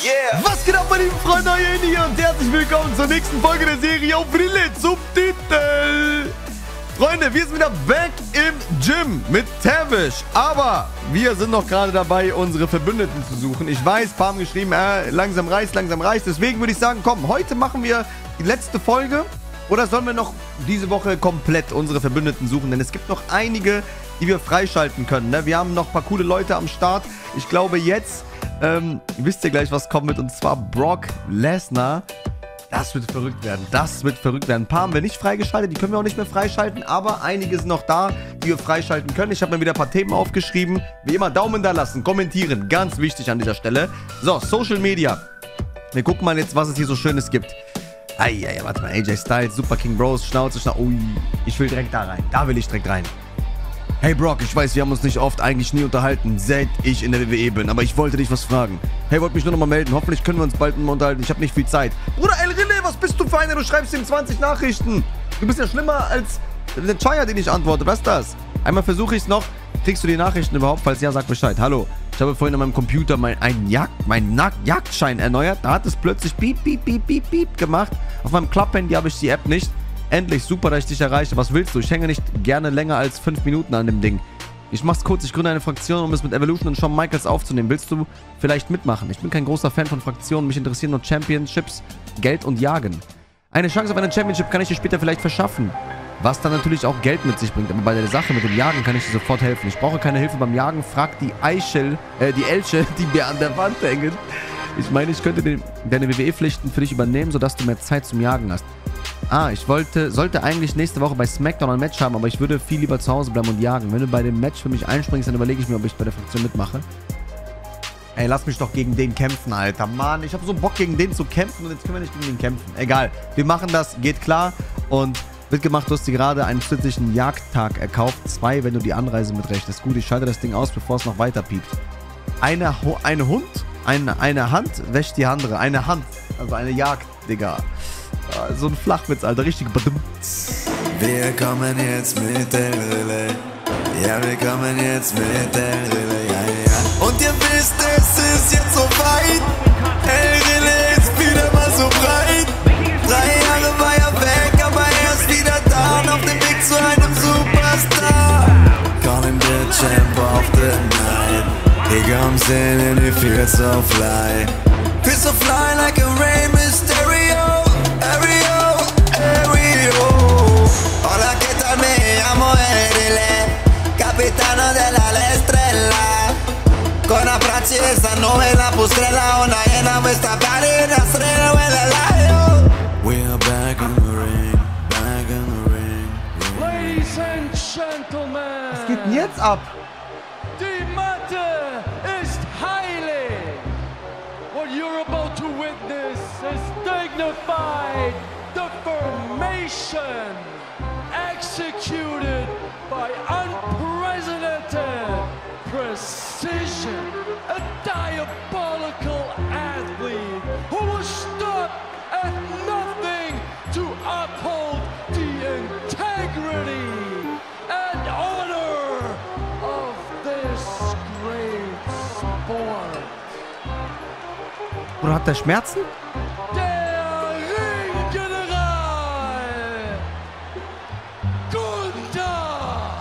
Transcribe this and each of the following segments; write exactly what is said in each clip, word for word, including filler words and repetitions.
Yeah. Was geht ab, meine lieben Freunde, hier und herzlich willkommen zur nächsten Folge der Serie auf Brille zum Titel. Freunde, wir sind wieder back im Gym mit Tavish, aber wir sind noch gerade dabei, unsere Verbündeten zu suchen. Ich weiß, ein paar haben geschrieben, äh, langsam reißt, langsam reißt. Deswegen würde ich sagen, komm, heute machen wir die letzte Folge. Oder sollen wir noch diese Woche komplett unsere Verbündeten suchen? Denn es gibt noch einige, die wir freischalten können. Ne? Wir haben noch ein paar coole Leute am Start. Ich glaube jetzt, ähm, wisst ihr gleich, was kommt mit. Und zwar Brock Lesnar. Das wird verrückt werden. Das wird verrückt werden. Ein paar haben wir nicht freigeschaltet. Die können wir auch nicht mehr freischalten. Aber einige sind noch da, die wir freischalten können. Ich habe mir wieder ein paar Themen aufgeschrieben. Wie immer, Daumen da lassen, kommentieren. Ganz wichtig an dieser Stelle. So, Social Media. Wir gucken mal jetzt, was es hier so Schönes gibt. Eieiei, warte mal. A J Styles, Super King Bros, Schnauze, Schnauze. Ui, ich will direkt da rein. Da will ich direkt rein. Hey Brock, ich weiß, wir haben uns nicht oft, eigentlich nie unterhalten, seit ich in der W W E bin. Aber ich wollte dich was fragen. Hey, wollte mich nur noch mal melden. Hoffentlich können wir uns bald mal unterhalten. Ich habe nicht viel Zeit. Bruder, El Rille, was bist du für einer? Du schreibst ihm zwanzig Nachrichten. Du bist ja schlimmer als der Chaya, den ich antworte. Was ist das? Einmal versuche ich es noch. Kriegst du die Nachrichten überhaupt? Falls ja, sag Bescheid. Hallo. Ich habe vorhin an meinem Computer mein, einen Jagd, meinen Jagdschein erneuert. Da hat es plötzlich piep, piep, piep, piep, piep gemacht. Auf meinem Club-Handy habe ich die App nicht. Endlich, super, dass ich dich erreiche. Was willst du? Ich hänge nicht gerne länger als fünf Minuten an dem Ding. Ich mach's kurz. Ich gründe eine Fraktion, um es mit Evolution und Shawn Michaels aufzunehmen. Willst du vielleicht mitmachen? Ich bin kein großer Fan von Fraktionen. Mich interessieren nur Championships, Geld und Jagen. Eine Chance auf eine Championship kann ich dir später vielleicht verschaffen. Was dann natürlich auch Geld mit sich bringt. Aber bei der Sache mit dem Jagen kann ich dir sofort helfen. Ich brauche keine Hilfe beim Jagen. Frag die Eichel, äh, die Elche, die mir an der Wand hängen. Ich meine, ich könnte den, deine W W E-Pflichten für dich übernehmen, sodass du mehr Zeit zum Jagen hast. Ah, ich wollte, sollte eigentlich nächste Woche bei SmackDown ein Match haben, aber ich würde viel lieber zu Hause bleiben und jagen. Wenn du bei dem Match für mich einspringst, dann überlege ich mir, ob ich bei der Fraktion mitmache. Ey, lass mich doch gegen den kämpfen, Alter. Mann, ich habe so Bock, gegen den zu kämpfen und jetzt können wir nicht gegen den kämpfen. Egal, wir machen das, geht klar und wird gemacht. Du hast dir gerade einen zusätzlichen Jagdtag erkauft. Zwei, wenn du die Anreise mitrechnest. Gut, ich schalte das Ding aus, bevor es noch weiter piept. Eine, eine Hund, eine, eine Hand wäscht die andere. Eine Hand, also eine Jagd, Digga. So ein Flachwitz, Alter, richtig. Wir kommen jetzt mit der Rille. Ja, wir kommen jetzt mit der Rille, ja, ja. Und ihr wisst, es ist jetzt so weit. El Rille ist wieder mal so breit. Drei Jahre war er weg, aber er ist wieder da und auf dem Weg zu einem Superstar. Calling the champ of the night. He comes in and he feels so fly. Feels so fly like a Rey Mysterio. Aereo, Aereo. Hola, ¿qué tal? Me llamo El Rille, capitano de la estrella. Con abbracci esa novela, pustrella, una llena, vuestra carina, estrella, huele el ayo. We are back in the ring, back in the ring. Ladies and gentlemen. Was geht denn jetzt ab? Die Matte ist heilig. What you're about to witness is dignified. The formation executed by unprecedented precision. A diabolical athlete who will stop at nothing to uphold the integrity and honor of this great sport. Oder hat der Schmerzen? Der Ringgeneral Gunther.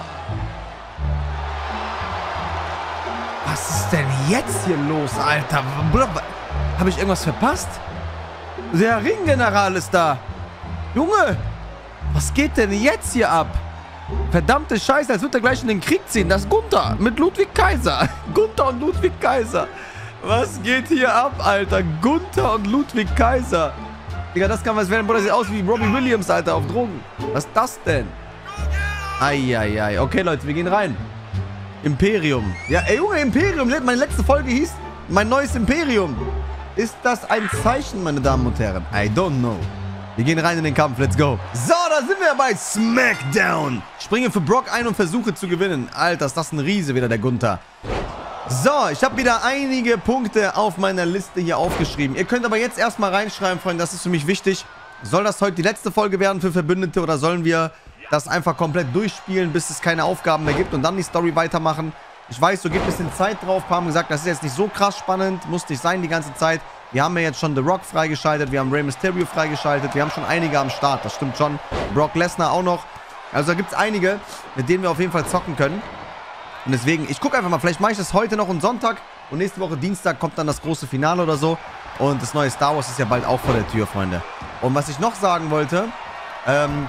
Was ist denn jetzt hier los, Alter? Habe ich irgendwas verpasst? Der Ringgeneral ist da. Junge, was geht denn jetzt hier ab? Verdammte Scheiße, als würde er gleich in den Krieg ziehen. Das ist Gunther mit Ludwig Kaiser. Gunther und Ludwig Kaiser. Was geht hier ab, Alter? Gunther und Ludwig Kaiser. Digga, das kann was werden. Bruder, sieht aus wie Robbie Williams, Alter, auf Drogen. Was ist das denn? Eieiei. Okay, Leute, wir gehen rein. Imperium. Ja, ey, Junge, Imperium. Meine letzte Folge hieß mein neues Imperium. Ist das ein Zeichen, meine Damen und Herren? I don't know. Wir gehen rein in den Kampf. Let's go. So, da sind wir bei SmackDown. Springe für Brock ein und versuche zu gewinnen. Alter, ist das ein Riese wieder, der Gunther. So, ich habe wieder einige Punkte auf meiner Liste hier aufgeschrieben. Ihr könnt aber jetzt erstmal reinschreiben, Freunde, das ist für mich wichtig. Soll das heute die letzte Folge werden für Verbündete oder sollen wir das einfach komplett durchspielen, bis es keine Aufgaben mehr gibt und dann die Story weitermachen? Ich weiß, so gibt es ein bisschen Zeit drauf. Ein paar haben gesagt, das ist jetzt nicht so krass spannend, muss nicht sein die ganze Zeit. Wir haben ja jetzt schon The Rock freigeschaltet, wir haben Rey Mysterio freigeschaltet, wir haben schon einige am Start, das stimmt schon. Brock Lesnar auch noch. Also da gibt es einige, mit denen wir auf jeden Fall zocken können. Und deswegen, ich gucke einfach mal, vielleicht mache ich das heute noch und Sonntag. Und nächste Woche Dienstag kommt dann das große Finale oder so. Und das neue Star Wars ist ja bald auch vor der Tür, Freunde. Und was ich noch sagen wollte, ähm,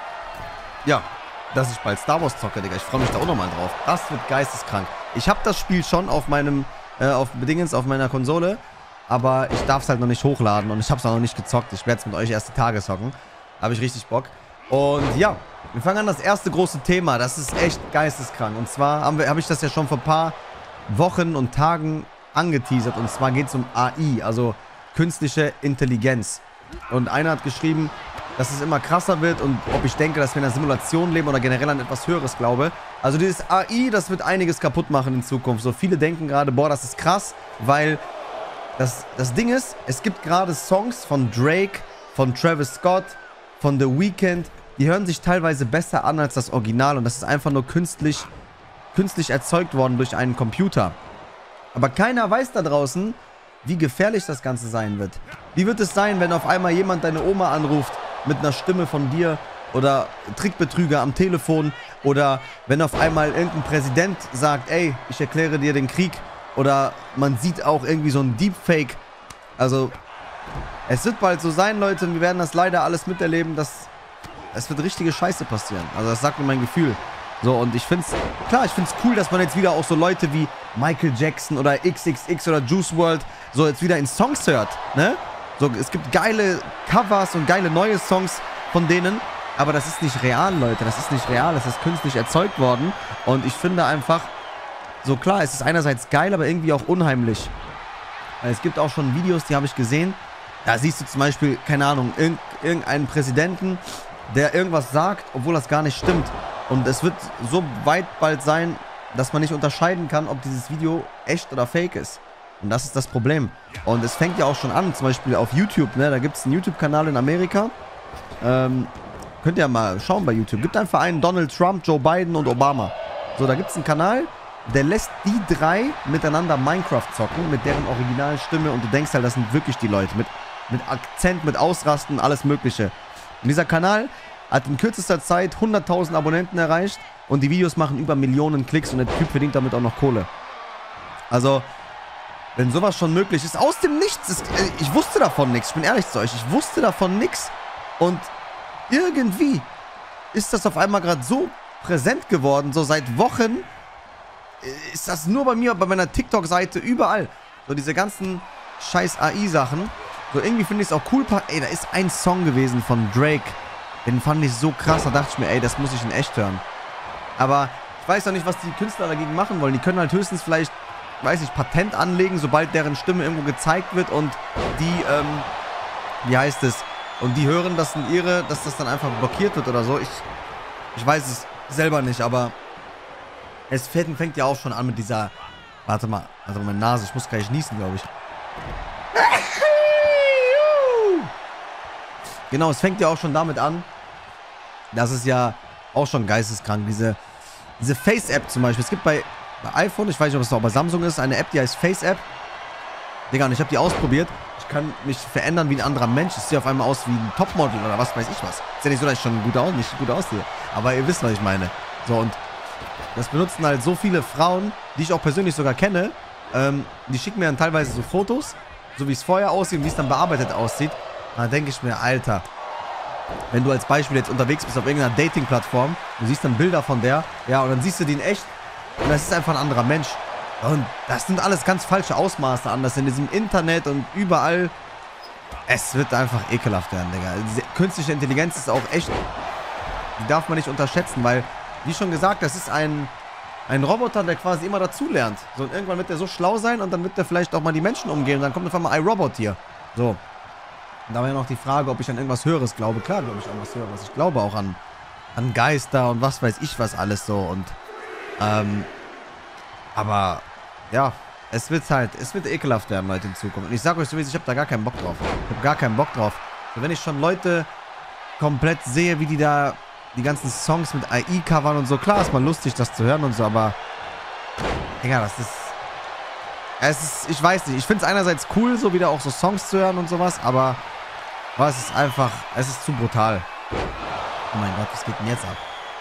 ja, dass ich bald Star Wars zocke, Digga. Ich freue mich da auch nochmal drauf. Das wird geisteskrank. Ich habe das Spiel schon auf meinem, äh, auf Bedingens, auf meiner Konsole. Aber ich darf es halt noch nicht hochladen und ich habe es auch noch nicht gezockt. Ich werde es mit euch erst die Tage zocken. Da habe ich richtig Bock. Und ja, wir fangen an das erste große Thema. Das ist echt geisteskrank. Und zwar habe hab ich das ja schon vor ein paar Wochen und Tagen angeteasert. Und zwar geht es um A I, also künstliche Intelligenz. Und einer hat geschrieben, dass es immer krasser wird und ob ich denke, dass wir in einer Simulation leben oder generell an etwas Höheres glaube. Also dieses A I, das wird einiges kaputt machen in Zukunft. So viele denken gerade, boah, das ist krass, weil das, das Ding ist, es gibt gerade Songs von Drake, von Travis Scott, von The Weeknd, die hören sich teilweise besser an als das Original und das ist einfach nur künstlich, künstlich erzeugt worden durch einen Computer. Aber keiner weiß da draußen, wie gefährlich das Ganze sein wird. Wie wird es sein, wenn auf einmal jemand deine Oma anruft mit einer Stimme von dir oder Trickbetrüger am Telefon oder wenn auf einmal irgendein Präsident sagt, ey, ich erkläre dir den Krieg oder man sieht auch irgendwie so ein Deepfake. Also es wird bald so sein, Leute, und wir werden das leider alles miterleben, dass es wird richtige Scheiße passieren. Also das sagt mir mein Gefühl. So, und ich finde es, klar, ich finde es cool, dass man jetzt wieder auch so Leute wie Michael Jackson oder X X X oder Juice world so jetzt wieder in Songs hört, ne? So, es gibt geile Covers und geile neue Songs von denen, aber das ist nicht real, Leute, das ist nicht real, das ist künstlich erzeugt worden und ich finde einfach, so klar, es ist einerseits geil, aber irgendwie auch unheimlich. Es gibt auch schon Videos, die habe ich gesehen, da siehst du zum Beispiel, keine Ahnung, irg irgendeinen Präsidenten, der irgendwas sagt, obwohl das gar nicht stimmt. Und es wird so weit bald sein, dass man nicht unterscheiden kann, ob dieses Video echt oder fake ist. Und das ist das Problem. Und es fängt ja auch schon an, zum Beispiel auf YouTube, ne? Da gibt es einen YouTube-Kanal in Amerika. Ähm, könnt ihr ja mal schauen bei YouTube. Gibt einfach einen Donald Trump, Joe Biden und Obama. So, da gibt es einen Kanal, der lässt die drei miteinander Minecraft zocken, mit deren originalen Stimme. Und du denkst halt, das sind wirklich die Leute. Mit, mit Akzent, mit Ausrasten, alles Mögliche. Und dieser Kanal hat in kürzester Zeit hunderttausend Abonnenten erreicht und die Videos machen über Millionen Klicks und der Typ verdient damit auch noch Kohle. Also, wenn sowas schon möglich ist, aus dem Nichts, ist, ich wusste davon nichts, ich bin ehrlich zu euch, ich wusste davon nichts und irgendwie ist das auf einmal gerade so präsent geworden, so seit Wochen ist das nur bei mir, bei meiner TikTok-Seite, überall, so diese ganzen scheiß A I-Sachen, so irgendwie finde ich es auch cool, ey, da ist ein Song gewesen von Drake, den fand ich so krass, da dachte ich mir, ey, das muss ich in echt hören. Aber ich weiß noch nicht, was die Künstler dagegen machen wollen. Die können halt höchstens vielleicht, weiß ich, Patent anlegen, sobald deren Stimme irgendwo gezeigt wird und die, ähm, wie heißt es, und die hören, dass in ihre, dass das dann einfach blockiert wird oder so. Ich, ich weiß es selber nicht, aber es fängt, fängt ja auch schon an mit dieser, warte mal, also meine Nase, ich muss gleich niesen, glaube ich. Genau, es fängt ja auch schon damit an, das ist ja auch schon geisteskrank. Diese, diese Face-App zum Beispiel. Es gibt bei, bei iPhone, ich weiß nicht, ob es auch bei Samsung ist, eine App, die heißt Face-App. Digga, und ich habe die ausprobiert. Ich kann mich verändern wie ein anderer Mensch. Ich sehe auf einmal aus wie ein Topmodel oder was weiß ich was. Ist ja nicht so, dass ich schon gut aus, nicht gut aussehe. Aber ihr wisst, was ich meine. So, und das benutzen halt so viele Frauen, die ich auch persönlich sogar kenne. Ähm, die schicken mir dann teilweise so Fotos, so wie es vorher aussieht und wie es dann bearbeitet aussieht. Und dann denke ich mir, Alter, wenn du als Beispiel jetzt unterwegs bist auf irgendeiner Dating-Plattform, du siehst dann Bilder von der, ja, und dann siehst du die in echt und das ist einfach ein anderer Mensch. Und das sind alles ganz falsche Ausmaße an, das in diesem Internet und überall. Es wird einfach ekelhaft werden, Digga. Diese künstliche Intelligenz ist auch echt, die darf man nicht unterschätzen, weil, wie schon gesagt, das ist ein, ein Roboter, der quasi immer dazulernt. So, und irgendwann wird der so schlau sein und dann wird der vielleicht auch mal die Menschen umgehen und dann kommt auf einmal ein Robot hier. So. Und da war ja noch die Frage, ob ich an irgendwas Höheres glaube. Klar glaube ich an was Höheres. Ich glaube auch an, an Geister und was weiß ich was alles so. Und, ähm, aber, ja, es wird halt, es wird ekelhaft werden, Leute, in Zukunft. Und ich sage euch sowieso, ich habe da gar keinen Bock drauf. Ich habe gar keinen Bock drauf. Und wenn ich schon Leute komplett sehe, wie die da die ganzen Songs mit A I covern und so, klar ist mal lustig, das zu hören und so, aber, Digga, das ist, Es ist, ich weiß nicht, ich finde es einerseits cool, so wieder auch so Songs zu hören und sowas, aber oh, es ist einfach, es ist zu brutal. Oh mein Gott, was geht denn jetzt ab?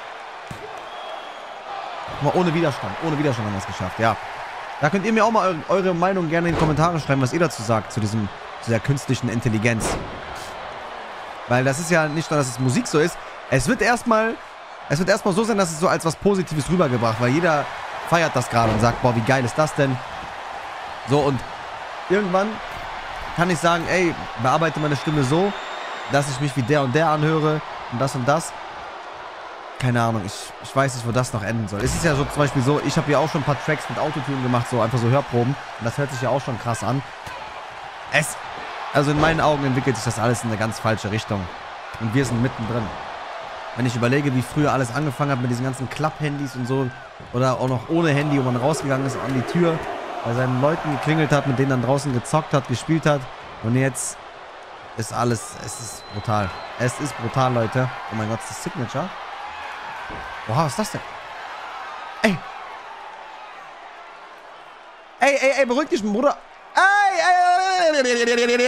Guck mal, ohne Widerstand, ohne Widerstand haben wir es geschafft, ja. Da könnt ihr mir auch mal eure, eure Meinung gerne in die Kommentare schreiben, was ihr dazu sagt, zu diesem, zu der künstlichen Intelligenz. Weil das ist ja nicht nur, dass es Musik so ist, es wird erstmal, es wird erstmal so sein, dass es so als was Positives rübergebracht, weil jeder feiert das gerade und sagt, boah, wie geil ist das denn? So, und irgendwann kann ich sagen, ey, bearbeite meine Stimme so, dass ich mich wie der und der anhöre und das und das. Keine Ahnung, ich, ich weiß nicht, wo das noch enden soll. Es ist ja so zum Beispiel so, ich habe ja auch schon ein paar Tracks mit Autotune gemacht, so einfach so Hörproben. Und das hört sich ja auch schon krass an. Es, also in meinen Augen entwickelt sich das alles in eine ganz falsche Richtung. Und wir sind mittendrin. Wenn ich überlege, wie früher alles angefangen hat mit diesen ganzen Klapp-Handys und so, oder auch noch ohne Handy, wo man rausgegangen ist an die Tür, bei seinen Leuten geklingelt hat, mit denen dann draußen gezockt hat, gespielt hat. Und jetzt ist alles, es ist brutal. Es ist brutal, Leute. Oh mein Gott, ist das Signature? Oha, was ist das denn? Ey. Ey, ey, ey, beruhig dich, Bruder. Ey, ey.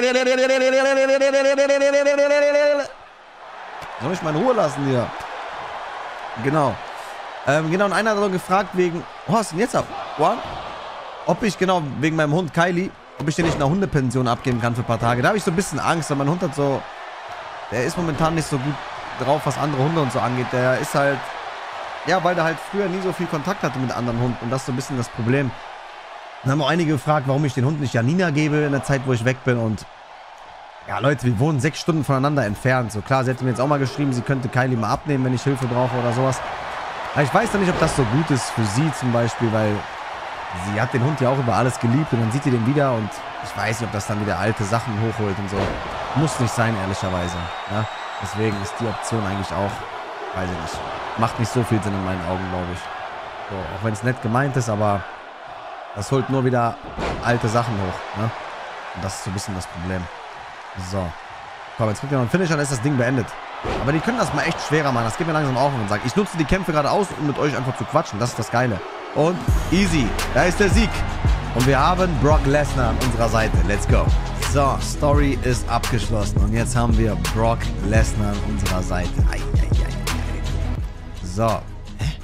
Soll ich mal in Ruhe lassen hier? Genau. Ähm, genau, und einer hat so gefragt wegen... Oh, was ist denn jetzt ab? What? Ob ich, genau, wegen meinem Hund Kylie, ob ich den nicht in eine Hundepension abgeben kann für ein paar Tage. Da habe ich so ein bisschen Angst, weil mein Hund hat so... Der ist momentan nicht so gut drauf, was andere Hunde und so angeht. Der ist halt... Ja, weil der halt früher nie so viel Kontakt hatte mit anderen Hunden. Und das ist so ein bisschen das Problem. Dann haben auch einige gefragt, warum ich den Hund nicht Janina gebe in der Zeit, wo ich weg bin. Und ja, Leute, wir wohnen sechs Stunden voneinander entfernt. So klar, sie hätte mir jetzt auch mal geschrieben, sie könnte Kylie mal abnehmen, wenn ich Hilfe brauche oder sowas. Aber ich weiß ja nicht, ob das so gut ist für sie zum Beispiel, weil sie hat den Hund ja auch über alles geliebt. Und dann sieht sie den wieder und ich weiß nicht, ob das dann wieder alte Sachen hochholt und so. Muss nicht sein, ehrlicherweise. Ja? Deswegen ist die Option eigentlich auch, weiß ich nicht, macht nicht so viel Sinn in meinen Augen, glaube ich. So, auch wenn es nett gemeint ist, aber das holt nur wieder alte Sachen hoch. Ne? Und das ist so ein bisschen das Problem. So. Komm, jetzt kriegt ihr noch einen Finisher, dann ist das Ding beendet. Aber die können das mal echt schwerer machen. Das geht mir langsam auch auf und sagt, ich nutze die Kämpfe gerade aus, um mit euch einfach zu quatschen. Das ist das Geile. Und easy. Da ist der Sieg. Und wir haben Brock Lesnar an unserer Seite. Let's go. So, Story ist abgeschlossen. Und jetzt haben wir Brock Lesnar an unserer Seite. Ei, ei, ei, ei. So. Hä?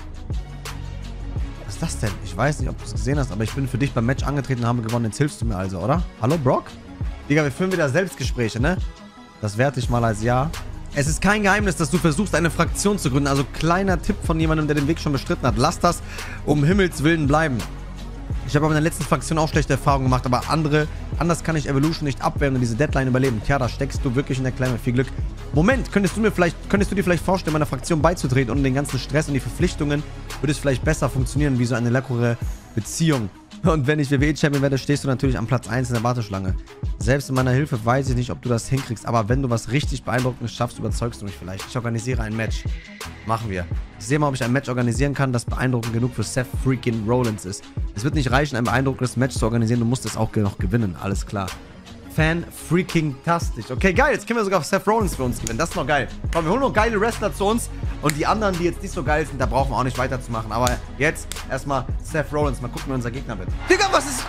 Was ist das denn? Ich weiß nicht, ob du es gesehen hast, aber ich bin für dich beim Match angetreten und habe gewonnen. Jetzt hilfst du mir also, oder? Hallo, Brock? Digga, wir führen wieder Selbstgespräche, ne? Das werte ich mal als Ja. Es ist kein Geheimnis, dass du versuchst, eine Fraktion zu gründen. Also kleiner Tipp von jemandem, der den Weg schon bestritten hat. Lass das um Himmels Willen bleiben. Ich habe aber in der letzten Fraktion auch schlechte Erfahrungen gemacht, aber andere, anders kann ich Evolution nicht abwehren und diese Deadline überleben. Tja, da steckst du wirklich in der Klemme. Viel Glück. Moment, könntest du mir vielleicht, könntest du dir vielleicht vorstellen, meiner Fraktion beizutreten und den ganzen Stress und die Verpflichtungen würde es vielleicht besser funktionieren wie so eine leckere Beziehung. Und wenn ich W W E-Champion werde, stehst du natürlich am Platz eins in der Warteschlange. Selbst in meiner Hilfe weiß ich nicht, ob du das hinkriegst. Aber wenn du was richtig Beeindruckendes schaffst, überzeugst du mich vielleicht. Ich organisiere ein Match. Machen wir. Ich sehe mal, ob ich ein Match organisieren kann, das beeindruckend genug für Seth freaking Rollins ist. Es wird nicht reichen, ein beeindruckendes Match zu organisieren. Du musst es auch noch gewinnen. Alles klar. Fan freaking tastisch. Okay, geil. Jetzt können wir sogar Seth Rollins für uns gewinnen. Das ist noch geil. Komm, wir holen noch geile Wrestler zu uns. Und die anderen, die jetzt nicht so geil sind, da brauchen wir auch nicht weiterzumachen. Aber jetzt erstmal Seth Rollins. Mal gucken, wer unser Gegner wird. Digga, was ist...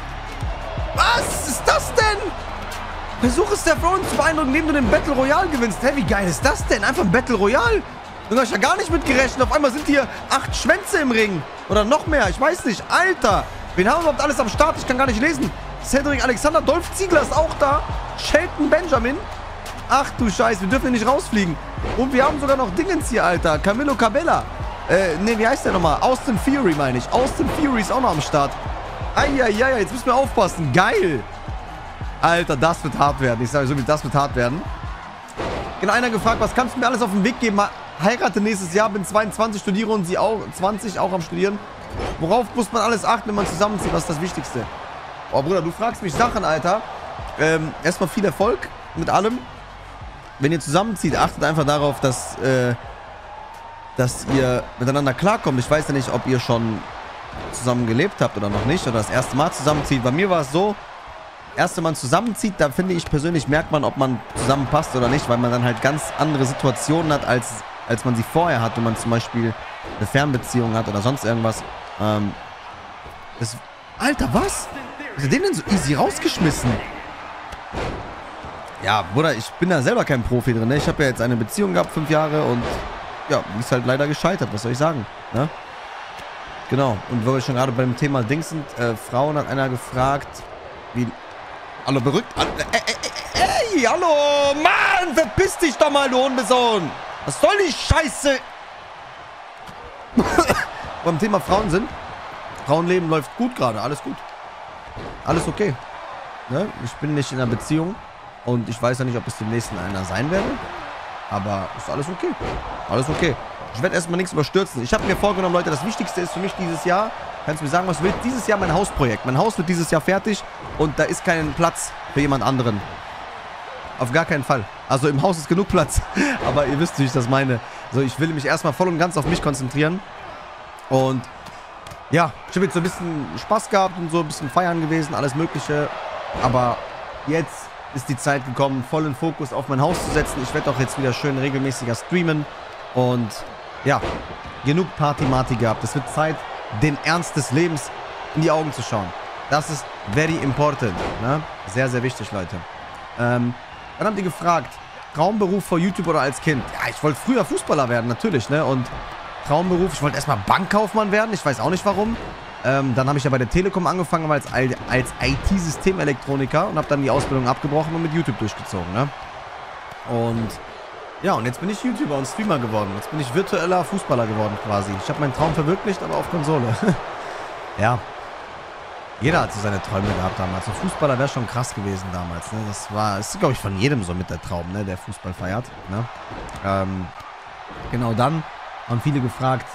Was ist das denn? Versuche Seth Rollins zu beeindrucken, indem du den Battle Royale gewinnst. Hä, wie geil ist das denn? Einfach ein Battle Royale? Da hab ich ja gar nicht mit gerechnet. Auf einmal sind hier acht Schwänze im Ring. Oder noch mehr. Ich weiß nicht. Alter. Wen haben wir überhaupt alles am Start? Ich kann gar nicht lesen. Cedric Alexander, Dolph Ziggler ist auch da. Shelton Benjamin. Ach du Scheiße, wir dürfen hier nicht rausfliegen. Und wir haben sogar noch Dingens hier, Alter. Camilo Cabella. Äh, ne, wie heißt der nochmal? Austin Fury, meine ich. Austin Fury ist auch noch am Start. Eieiei, jetzt müssen wir aufpassen. Geil. Alter, das wird hart werden. Ich sage so, wie das wird hart werden. Genau, einer gefragt, was kannst du mir alles auf den Weg geben? Heirate nächstes Jahr, bin zweiundzwanzig, studiere und sie auch, zwanzig, auch am Studieren. Worauf muss man alles achten, wenn man zusammenzieht? Was ist das Wichtigste? Oh, Bruder, du fragst mich Sachen, Alter. Ähm, erstmal viel Erfolg mit allem. Wenn ihr zusammenzieht, achtet einfach darauf, dass, äh, dass ihr miteinander klarkommt. Ich weiß ja nicht, ob ihr schon zusammen gelebt habt oder noch nicht. Oder das erste Mal zusammenzieht. Bei mir war es so, erste Mal zusammenzieht, da finde ich persönlich, merkt man, ob man zusammenpasst oder nicht. Weil man dann halt ganz andere Situationen hat, als, als man sie vorher hat. Wenn man zum Beispiel eine Fernbeziehung hat oder sonst irgendwas. Ähm, das, Alter, was? Wieso den denn so easy rausgeschmissen? Ja, Bruder, ich bin da selber kein Profi drin, ne? Ich habe ja jetzt eine Beziehung gehabt, fünf Jahre und ja, die ist halt leider gescheitert, was soll ich sagen, ne? Genau, und wo wir schon gerade beim Thema Dings sind, äh, Frauen hat einer gefragt, wie... Hallo, berückt? Ey, ey, ey, hallo, Mann, verpiss dich doch mal, du Hundesohn! Was soll die Scheiße? Beim Thema Frauen sind, Frauenleben läuft gut gerade, alles gut. Alles okay. Ne? Ich bin nicht in einer Beziehung und ich weiß ja nicht, ob es demnächst in einer sein werde, aber ist alles okay. Alles okay. Ich werde erstmal nichts überstürzen. Ich habe mir vorgenommen, Leute, das Wichtigste ist für mich dieses Jahr, kannst du mir sagen, was du willst, dieses Jahr mein Hausprojekt. Mein Haus wird dieses Jahr fertig und da ist kein Platz für jemand anderen. Auf gar keinen Fall. Also im Haus ist genug Platz, aber ihr wisst, wie ich das meine. So, ich will mich erstmal voll und ganz auf mich konzentrieren und ja, ich habe jetzt so ein bisschen Spaß gehabt und so ein bisschen feiern gewesen, alles mögliche, aber jetzt ist die Zeit gekommen, vollen Fokus auf mein Haus zu setzen. Ich werde auch jetzt wieder schön regelmäßiger streamen und ja, genug Party-Marty gehabt. Es wird Zeit, den Ernst des Lebens in die Augen zu schauen. Das ist very important, ne? Sehr, sehr wichtig, Leute. Ähm, dann haben die gefragt, Traumberuf vor YouTube oder als Kind? Ja, ich wollte früher Fußballer werden, natürlich, ne? Und Traumberuf, ich wollte erstmal Bankkaufmann werden, ich weiß auch nicht warum. Ähm, dann habe ich ja bei der Telekom angefangen, als, als I T-Systemelektroniker und habe dann die Ausbildung abgebrochen und mit YouTube durchgezogen, ne? Und ja, und jetzt bin ich YouTuber und Streamer geworden. Jetzt bin ich virtueller Fußballer geworden quasi. Ich habe meinen Traum verwirklicht, aber auf Konsole. Ja. Jeder hat so seine Träume gehabt damals. So Fußballer wäre schon krass gewesen damals, ne? Das war, ist glaube ich von jedem so mit der Traum, ne? Der Fußball feiert, ne? Ähm, genau dann haben viele gefragt,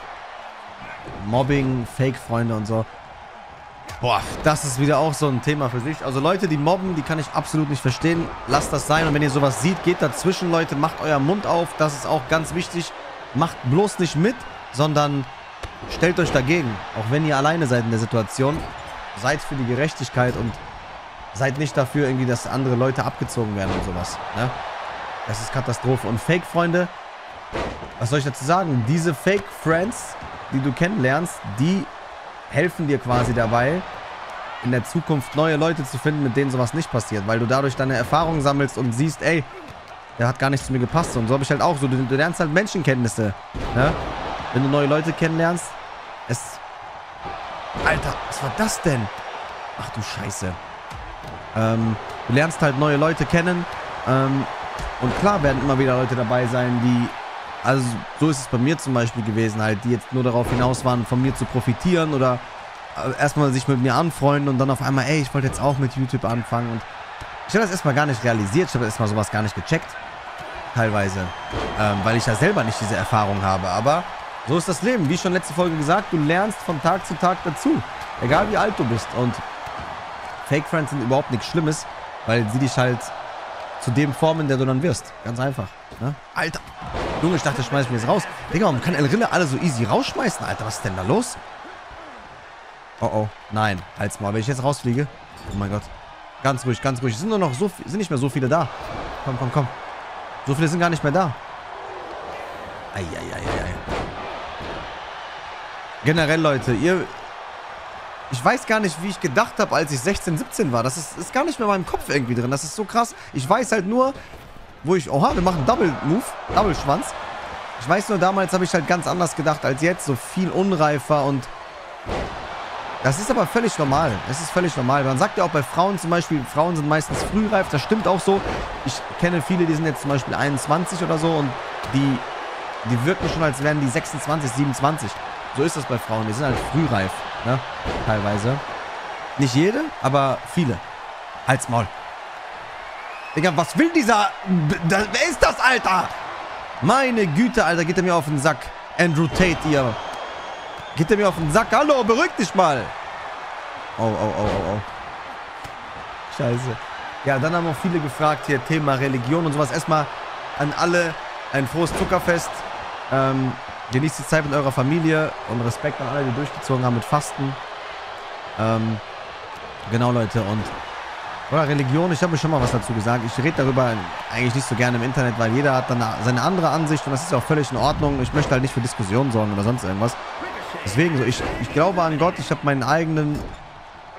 Mobbing, Fake-Freunde und so. Boah, das ist wieder auch so ein Thema für sich. Also Leute, die mobben, die kann ich absolut nicht verstehen. Lasst das sein und wenn ihr sowas seht, geht dazwischen, Leute. Macht euren Mund auf, das ist auch ganz wichtig. Macht bloß nicht mit, sondern stellt euch dagegen. Auch wenn ihr alleine seid in der Situation. Seid für die Gerechtigkeit und seid nicht dafür, irgendwie, dass andere Leute abgezogen werden und sowas, ne? Das ist Katastrophe. Und Fake-Freunde, was soll ich dazu sagen? Diese Fake-Friends, die du kennenlernst, die helfen dir quasi dabei, in der Zukunft neue Leute zu finden, mit denen sowas nicht passiert, weil du dadurch deine Erfahrungen sammelst und siehst, ey, der hat gar nicht zu mir gepasst. Und so habe ich halt auch so, du, du lernst halt Menschenkenntnisse, ne? Wenn du neue Leute kennenlernst, es... Alter, was war das denn? Ach du Scheiße. Ähm, du lernst halt neue Leute kennen, ähm, und klar werden immer wieder Leute dabei sein, die... Also so ist es bei mir zum Beispiel gewesen halt, die jetzt nur darauf hinaus waren, von mir zu profitieren oder erstmal sich mit mir anfreunden und dann auf einmal, ey, ich wollte jetzt auch mit YouTube anfangen und ich habe das erstmal gar nicht realisiert, ich habe erstmal sowas gar nicht gecheckt, teilweise, ähm, weil ich ja selber nicht diese Erfahrung habe, aber so ist das Leben, wie schon letzte Folge gesagt, du lernst von Tag zu Tag dazu, egal wie alt du bist und Fake Friends sind überhaupt nichts Schlimmes, weil sie dich halt zu dem formen, der du dann wirst, ganz einfach, ne? Alter! Junge, ich dachte, schmeiß ich mir jetzt raus. Digga, warum kann El Rille alle so easy rausschmeißen, Alter? Was ist denn da los? Oh, oh. Nein. Halt's mal. Wenn ich jetzt rausfliege. Oh mein Gott. Ganz ruhig, ganz ruhig. Es sind nur noch so... sind nicht mehr so viele da. Komm, komm, komm. So viele sind gar nicht mehr da. Eieieiei. Generell, Leute, ihr... Ich weiß gar nicht, wie ich gedacht habe, als ich sechzehn, siebzehn war. Das ist, ist gar nicht mehr in meinem Kopf irgendwie drin. Das ist so krass. Ich weiß halt nur... Wo ich, oha, wir machen Double Move, Double Schwanz. Ich weiß nur, damals habe ich halt ganz anders gedacht als jetzt, so viel unreifer und das ist aber völlig normal. Es ist völlig normal. Man sagt ja auch bei Frauen zum Beispiel, Frauen sind meistens frühreif, das stimmt auch so. Ich kenne viele, die sind jetzt zum Beispiel einundzwanzig oder so und die, die wirken schon, als wären die sechsundzwanzig, siebenundzwanzig. So ist das bei Frauen, die sind halt frühreif, ne, teilweise. Nicht jede, aber viele. Halt's Maul. Digga, was will dieser... Da, wer ist das, Alter? Meine Güte, Alter, geht er mir auf den Sack. Andrew Tate, ihr. Geht er mir auf den Sack? Hallo, beruhig dich mal. Oh, oh, oh, oh, oh. Scheiße. Ja, dann haben auch viele gefragt hier, Thema Religion und sowas. Erstmal an alle ein frohes Zuckerfest. Ähm, genießt die Zeit mit eurer Familie und Respekt an alle, die durchgezogen haben mit Fasten. Ähm, genau, Leute, und... Oder Religion, ich habe mir schon mal was dazu gesagt. Ich rede darüber eigentlich nicht so gerne im Internet, weil jeder hat dann seine andere Ansicht und das ist ja auch völlig in Ordnung. Ich möchte halt nicht für Diskussionen sorgen oder sonst irgendwas. Deswegen so, ich, ich glaube an Gott, ich habe meinen eigenen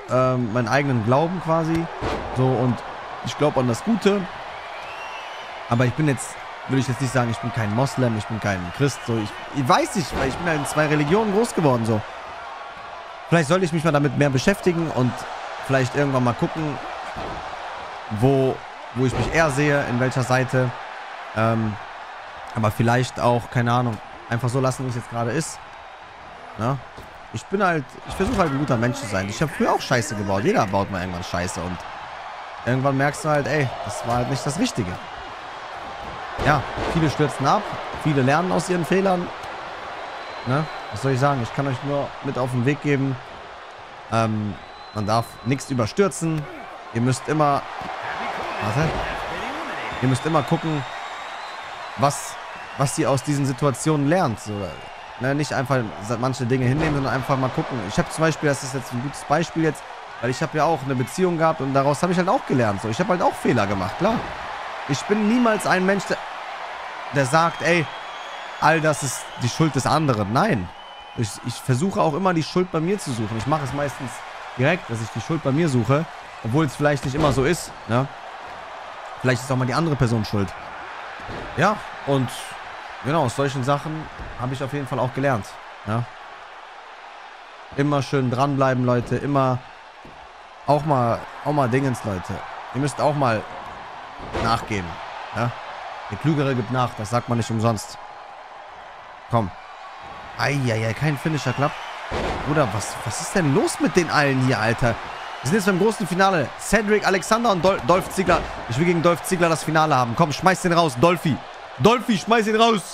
ähm, meinen eigenen Glauben quasi. So, und ich glaube an das Gute. Aber ich bin jetzt, würde ich jetzt nicht sagen, ich bin kein Moslem, ich bin kein Christ. So, ich, ich weiß nicht, weil ich bin ja in zwei Religionen groß geworden. So. Vielleicht sollte ich mich mal damit mehr beschäftigen und vielleicht irgendwann mal gucken, wo, wo ich mich eher sehe, in welcher Seite. Ähm, aber vielleicht auch, keine Ahnung, einfach so lassen, wie es jetzt gerade ist. Ja? Ich bin halt, ich versuche halt ein guter Mensch zu sein. Ich habe früher auch Scheiße gebaut. Jeder baut mal irgendwann Scheiße und irgendwann merkst du halt, ey, das war halt nicht das Richtige. Ja, viele stürzen ab, viele lernen aus ihren Fehlern. Ne? Was soll ich sagen? Ich kann euch nur mit auf den Weg geben. Ähm, man darf nichts überstürzen. Ihr müsst immer... Warte. Ihr müsst immer gucken, was, was ihr aus diesen Situationen lernt. So, ne? Nicht einfach manche Dinge hinnehmen, sondern einfach mal gucken. Ich habe zum Beispiel, das ist jetzt ein gutes Beispiel jetzt, weil ich habe ja auch eine Beziehung gehabt und daraus habe ich halt auch gelernt. So, ich habe halt auch Fehler gemacht, klar. Ich bin niemals ein Mensch, der, der sagt, ey, all das ist die Schuld des anderen. Nein. Ich, ich versuche auch immer, die Schuld bei mir zu suchen. Ich mache es meistens direkt, dass ich die Schuld bei mir suche, obwohl es vielleicht nicht immer so ist. Ne? Vielleicht ist auch mal die andere Person schuld. Ja, und genau, aus solchen Sachen habe ich auf jeden Fall auch gelernt. Ja? Immer schön dranbleiben, Leute. Immer auch mal, auch mal Dingens, Leute. Ihr müsst auch mal nachgeben. Ja? Der Klügere gibt nach, das sagt man nicht umsonst. Komm. Eieiei, kein Finisher klappt. Bruder, was, was ist denn los mit den allen hier, Alter? Wir sind jetzt beim großen Finale. Cedric Alexander und Dol Dolph Ziggler. Ich will gegen Dolph Ziggler das Finale haben. Komm, schmeiß den raus, Dolphy. Dolphy, schmeiß ihn raus.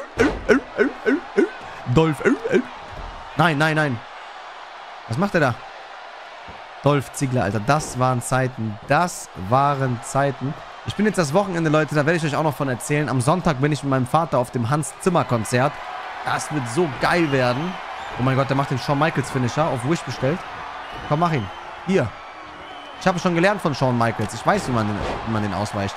Dolph. Nein, nein, nein. Was macht er da? Dolph Ziggler, Alter. Das waren Zeiten. Das waren Zeiten. Ich bin jetzt das Wochenende, Leute. Da werde ich euch auch noch von erzählen. Am Sonntag bin ich mit meinem Vater auf dem Hans-Zimmer-Konzert. Das wird so geil werden. Oh mein Gott, der macht den Shawn Michaels Finisher auf Wish bestellt. Komm, mach ihn. Hier. Ich habe schon gelernt von Shawn Michaels. Ich weiß, wie man den, wie man den ausweicht.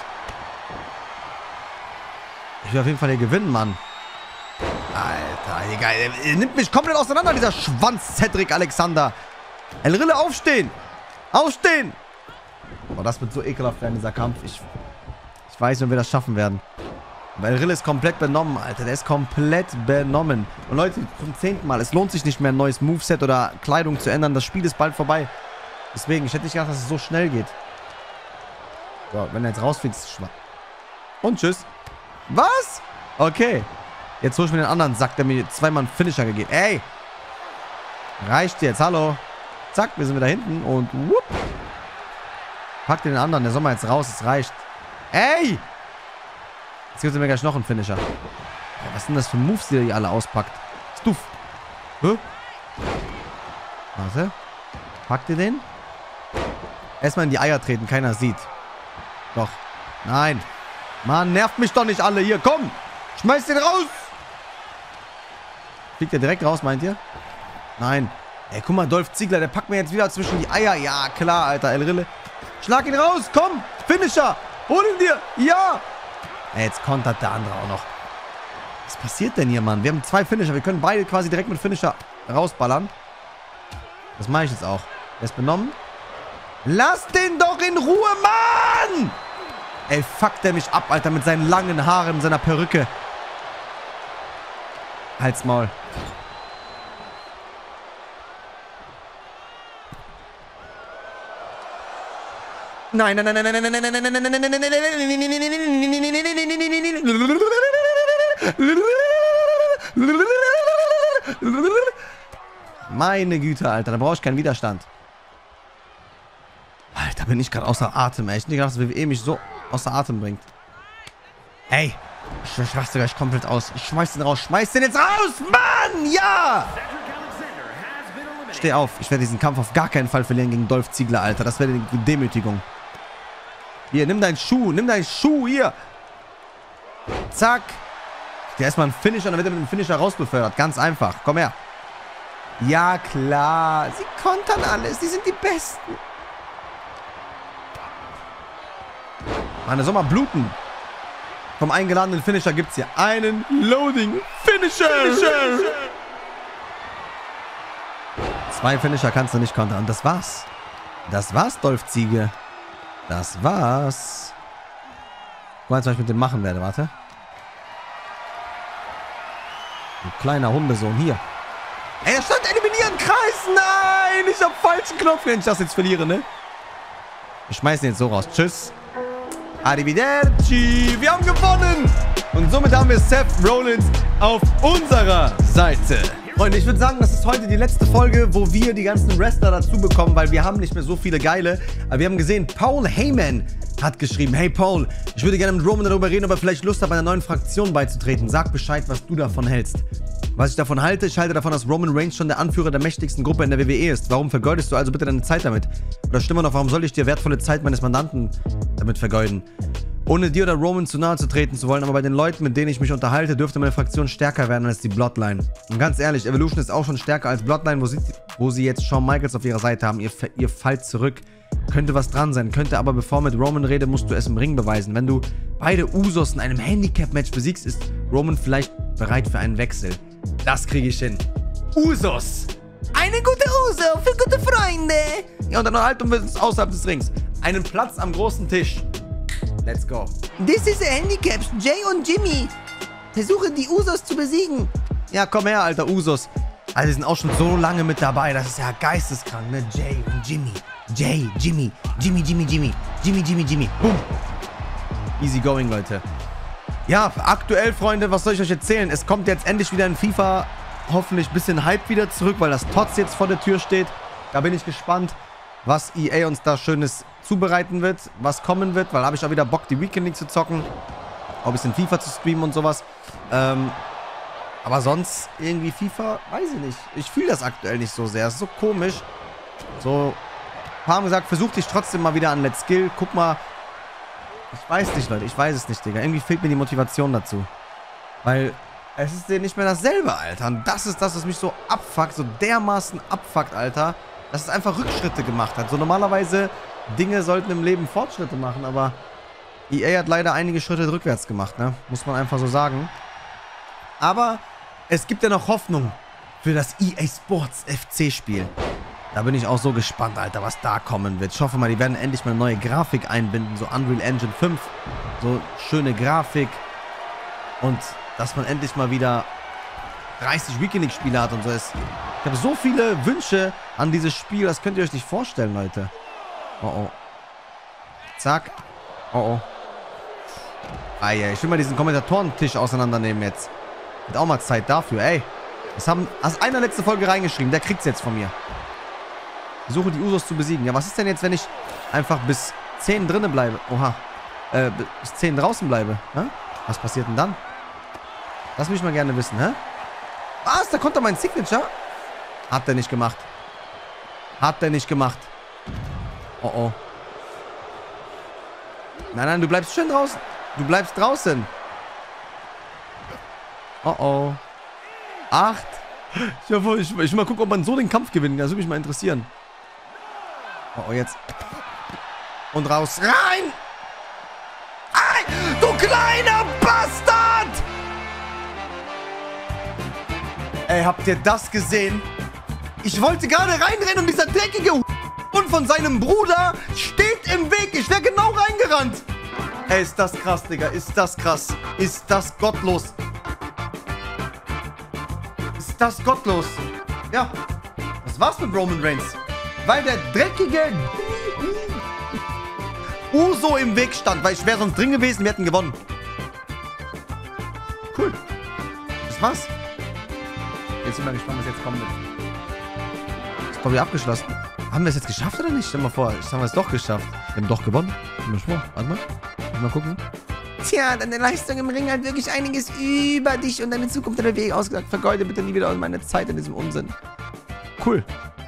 Ich will auf jeden Fall hier gewinnen, Mann. Alter, hier geil. Er nimmt mich komplett auseinander, dieser Schwanz Cedric Alexander. El Rille, aufstehen. Aufstehen. Boah, das wird so ekelhaft werden, dieser Kampf. Ich, ich weiß nicht, ob wir das schaffen werden. Weil Rill ist komplett benommen, Alter. Der ist komplett benommen. Und Leute, zum zehnten Mal, es lohnt sich nicht mehr, ein neues Moveset oder Kleidung zu ändern. Das Spiel ist bald vorbei. Deswegen, ich hätte nicht gedacht, dass es so schnell geht. So, wenn er jetzt rausfliegt, ist es schwach. Und tschüss. Was? Okay. Jetzt hol ich mir den anderen Sack, der mir zweimal einen Finisher gegeben. Ey! Reicht jetzt, hallo. Zack, wir sind wieder hinten und whoop. Pack den anderen, der soll mal jetzt raus, es reicht. Ey! Jetzt gibt es mir gleich noch einen Finisher. Ja, was sind das für Moves, die ihr alle auspackt? Stuff. Hä? Warte. Packt ihr den? Erstmal in die Eier treten, keiner sieht. Doch. Nein. Mann, nervt mich doch nicht alle hier. Komm! Schmeiß den raus! Fliegt der direkt raus, meint ihr? Nein. Ey, guck mal, Dolph Ziggler, der packt mir jetzt wieder zwischen die Eier. Ja, klar, Alter, El Rille. Schlag ihn raus, komm! Finisher! Hol ihn dir! Ja! Ey, jetzt kontert der andere auch noch. Was passiert denn hier, Mann? Wir haben zwei Finisher. Wir können beide quasi direkt mit Finisher rausballern. Das mache ich jetzt auch. Der ist benommen. Lass den doch in Ruhe, Mann! Ey, fuckt der mich ab, Alter, mit seinen langen Haaren und seiner Perücke. Halt's Maul. Nein, nein, nein, nein, nein, nein, nein, nein, nein, nein, nein, nein, nein, nein, meine Güte, Alter, da brauche ich keinen Widerstand. Alter, bin ich gerade außer Atem, ey. Ich hätte nicht gedacht, dass W W E mich so außer Atem bringt. Ey, ich raste gleich komplett aus. Ich schmeiß den raus. Schmeiß den jetzt raus, Mann! Ja! Steh auf. Ich werde diesen Kampf auf gar keinen Fall verlieren gegen Dolph Ziggler, Alter. Das wäre eine Demütigung. Hier, nimm deinen Schuh. Nimm deinen Schuh hier. Zack. Der erstmal einen Finisher und dann wird er mit dem Finisher rausbefördert. Ganz einfach. Komm her. Ja, klar. Sie kontern alles. Die sind die Besten. Mann, der soll mal bluten. Vom eingeladenen Finisher gibt es hier einen Loading Finisher. Finisher. Zwei Finisher kannst du nicht kontern. Und das war's. Das war's, Dolph Ziege. Das war's. Guck mal, was ich mit dem machen werde. Warte. Ein kleiner Hundesohn. Hier. Ey, da stand eliminieren. Kreis. Nein, ich hab falschen Knopf, wenn ich das jetzt verliere, ne? Wir schmeißen ihn jetzt so raus. Tschüss. Arrivederci. Wir haben gewonnen. Und somit haben wir Seth Rollins auf unserer Seite. Freunde, ich würde sagen, das ist heute die letzte Folge, wo wir die ganzen Wrestler dazu bekommen, weil wir haben nicht mehr so viele geile. Aber wir haben gesehen, Paul Heyman hat geschrieben, hey Paul, ich würde gerne mit Roman darüber reden, ob er vielleicht Lust hat, einer neuen Fraktion beizutreten. Sag Bescheid, was du davon hältst. Was ich davon halte, ich halte davon, dass Roman Reigns schon der Anführer der mächtigsten Gruppe in der W W E ist. Warum vergeudest du also bitte deine Zeit damit? Oder stimme noch, warum soll ich dir wertvolle Zeit meines Mandanten damit vergeuden? Ohne dir oder Roman zu nahe zu treten zu wollen, aber bei den Leuten, mit denen ich mich unterhalte, dürfte meine Fraktion stärker werden als die Bloodline. Und ganz ehrlich, Evolution ist auch schon stärker als Bloodline, wo sie, wo sie jetzt Shawn Michaels auf ihrer Seite haben. Ihr, ihr fallt zurück. Könnte was dran sein, könnte aber bevor mit Roman rede, musst du es im Ring beweisen. Wenn du beide Usos in einem Handicap-Match besiegst, ist Roman vielleicht bereit für einen Wechsel. Das kriege ich hin. Usos! Eine gute Uso für gute Freunde! Ja, und dann halten wir uns außerhalb des Rings. Einen Platz am großen Tisch. Let's go. This is a Handicaps, Jay und Jimmy. Versuche die Usos zu besiegen. Ja, komm her, alter Usos. Also, die sind auch schon so lange mit dabei. Das ist ja geisteskrank, ne? Jay und Jimmy. Jay, Jimmy, Jimmy, Jimmy, Jimmy. Jimmy, Jimmy, Jimmy. Boom. Easy going, Leute. Ja, aktuell, Freunde, was soll ich euch erzählen? Es kommt jetzt endlich wieder in FIFA hoffentlich ein bisschen Hype wieder zurück, weil das T O T S jetzt vor der Tür steht. Da bin ich gespannt, was E A uns da Schönes zubereiten wird, was kommen wird, weil habe ich auch wieder Bock, die Weekend League zu zocken. Auch ein bisschen FIFA zu streamen und sowas. Ähm, aber sonst irgendwie FIFA, weiß ich nicht. Ich fühle das aktuell nicht so sehr. Es ist so komisch. So, ein paar haben gesagt, versuch dich trotzdem mal wieder an Let's Skill. Guck mal. Ich weiß nicht, Leute. Ich weiß es nicht, Digga. Irgendwie fehlt mir die Motivation dazu. Weil es ist nicht mehr dasselbe, Alter. Und das ist das, was mich so abfuckt, so dermaßen abfuckt, Alter. Dass es einfach Rückschritte gemacht hat. So normalerweise, Dinge sollten im Leben Fortschritte machen, aber E A hat leider einige Schritte rückwärts gemacht, ne? Muss man einfach so sagen. Aber es gibt ja noch Hoffnung für das E A Sports F C-Spiel. Da bin ich auch so gespannt, Alter, was da kommen wird. Ich hoffe mal, die werden endlich mal eine neue Grafik einbinden, so Unreal Engine fünf. So schöne Grafik. Und dass man endlich mal wieder dreißig Weekend League-Spiele hat und so. Ich habe so viele Wünsche an dieses Spiel, das könnt ihr euch nicht vorstellen, Leute. Oh, oh. Zack. Oh, oh. Ah, ja, ich will mal diesen Kommentatorentisch auseinandernehmen jetzt. Wird auch mal Zeit dafür, ey. Das haben, hast einer letzte Folge reingeschrieben, der kriegt's jetzt von mir. Versuche die Usos zu besiegen. Ja, was ist denn jetzt, wenn ich einfach bis zehn drinnen bleibe? Oha. Äh, bis zehn draußen bleibe. Hä? Was passiert denn dann? Das will ich mal gerne wissen, hä? Was? Da kommt doch mein Signature? Hat der nicht gemacht. Hat der nicht gemacht. Oh, oh. Nein, nein, du bleibst schön draußen. Du bleibst draußen. Oh, oh. Acht. Ich, ich, ich will mal gucken, ob man so den Kampf gewinnt. Das würde mich mal interessieren. Oh, oh, jetzt. Und raus. Rein! Ei, du kleiner Bastard! Ey, habt ihr das gesehen? Ich wollte gerade reinrennen und dieser dreckige und von seinem Bruder steht im Weg. Ich wäre genau reingerannt. Ey, ist das krass, Digga. Ist das krass. Ist das gottlos. Ist das gottlos. Ja. Was war's mit Roman Reigns? Weil der dreckige Uso im Weg stand. Weil ich wäre sonst drin gewesen. Wir hätten gewonnen. Cool. Das war's. Jetzt sind wir gespannt, was jetzt kommt. Ist glaube ich abgeschlossen. Haben wir es jetzt geschafft oder nicht? Stell mal vor, ich haben wir es doch geschafft. Wir haben doch gewonnen. Warte mal. Mal gucken. Tja, deine Leistung im Ring hat wirklich einiges über dich und deine Zukunft in der W W E ausgesagt. Vergeude bitte nie wieder meine Zeit in diesem Unsinn. Cool.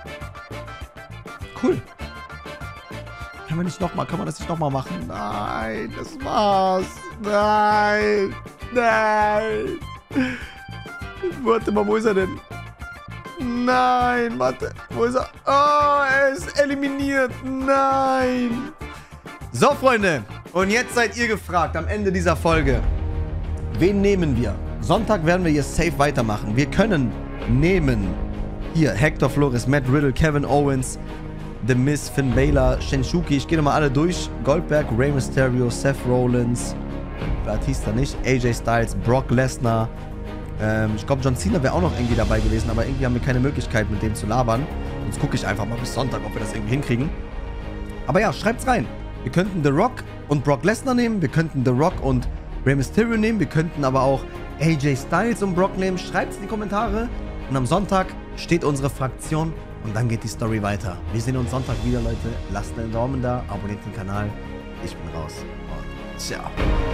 Cool. Kann man nicht nochmal, kann man das nicht nochmal machen? Nein, das war's. Nein. Nein. Warte mal, wo ist er denn? Nein, warte. Wo ist er? Oh, er ist eliminiert. Nein. So, Freunde. Und jetzt seid ihr gefragt am Ende dieser Folge. Wen nehmen wir? Sonntag werden wir hier safe weitermachen. Wir können nehmen hier Hector Flores, Matt Riddle, Kevin Owens, The Miz, Finn Balor, Shinsuke. Ich gehe nochmal alle durch. Goldberg, Rey Mysterio, Seth Rollins, Batista nicht, A J Styles, Brock Lesnar. Ähm, ich glaube, John Cena wäre auch noch irgendwie dabei gewesen, aber irgendwie haben wir keine Möglichkeit, mit dem zu labern. Jetzt gucke ich einfach mal bis Sonntag, ob wir das irgendwie hinkriegen. Aber ja, schreibt's rein. Wir könnten The Rock und Brock Lesnar nehmen. Wir könnten The Rock und Rey Mysterio nehmen. Wir könnten aber auch A J Styles und Brock nehmen. Schreibt's in die Kommentare. Und am Sonntag steht unsere Fraktion und dann geht die Story weiter. Wir sehen uns Sonntag wieder, Leute. Lasst einen Daumen da, abonniert den Kanal. Ich bin raus und ciao.